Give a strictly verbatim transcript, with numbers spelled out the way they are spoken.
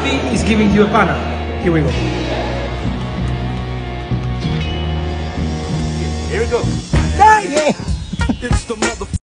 Papi is giving you a banner. Here we go. Here we go. Yeah. It's the mother